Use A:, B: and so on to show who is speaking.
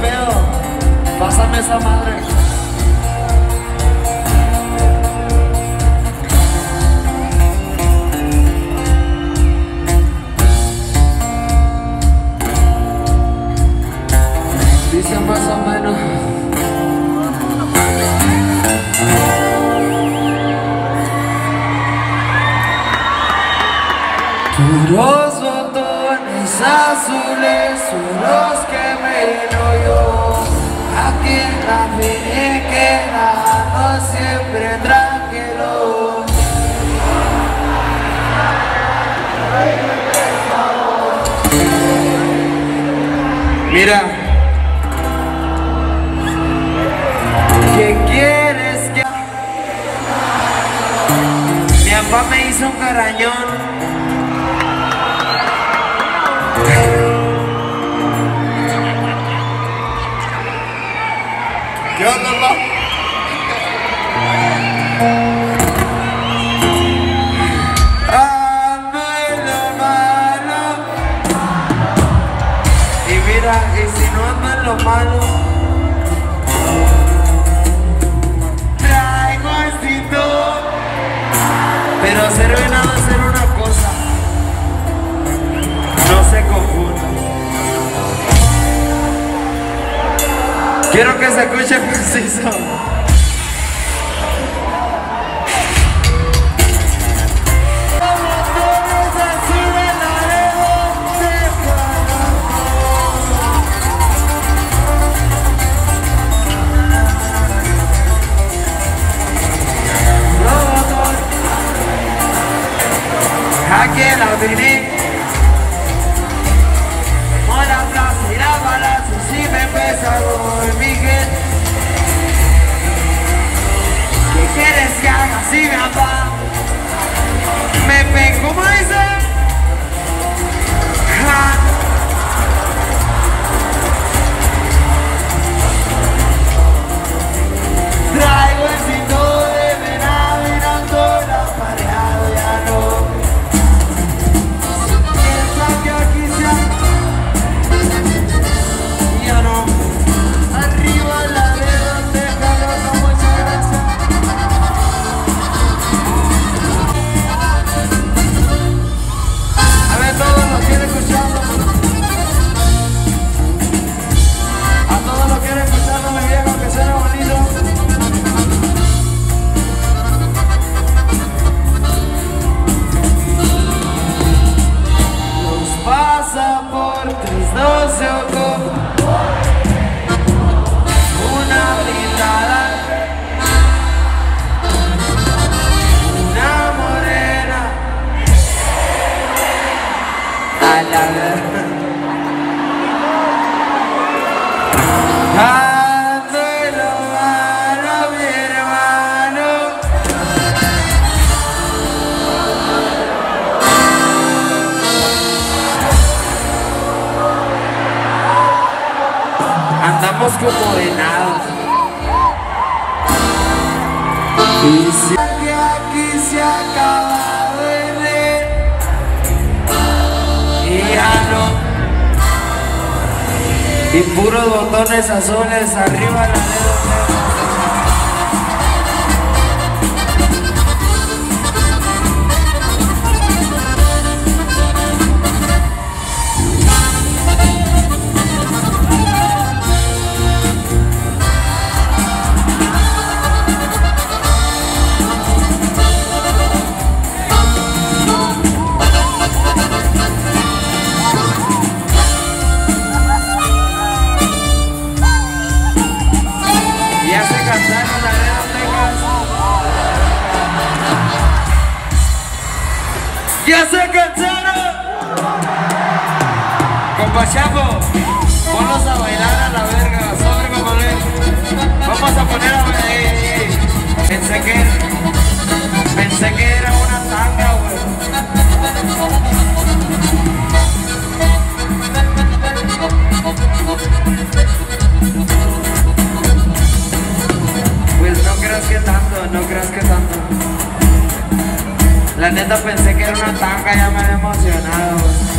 A: pedo. Pásame esa madre. Dice más o menos. Puros botones azules son los que me lleno yo. Aquí en la finiquera no siempre tranquilo. Mira, ¿qué quieres que? Mi papá me hizo un carañón. ¿Qué onda, pa? Ando en lo malo. Y mira, y si no ando en lo malo, traigo actitud. Pero sirve nada hacer una cosa. No se confundan. Quiero que se escuche preciso. Aquí en la avenida, por la plaza y la balanza, si me pesa por mi gente. ¿Qué quieres que haga si mi papá me pego, como dice? Traigo el cinto de venado y no ando la pareado, ya no. Andamos como venados. Y si aquí se acaba de ver, y ya no. Y puros botones azules arriba la dedo. ¡Ya se cansaron! Compa Chapo, ponlos a bailar a la verga, sobre Manuel. Vamos a poner a bailar. Pensé que era una tanga, güey. Pues no creas que tanto, no creas que tanto. La neta pensé que era una tanga, ya me había emocionado, güey.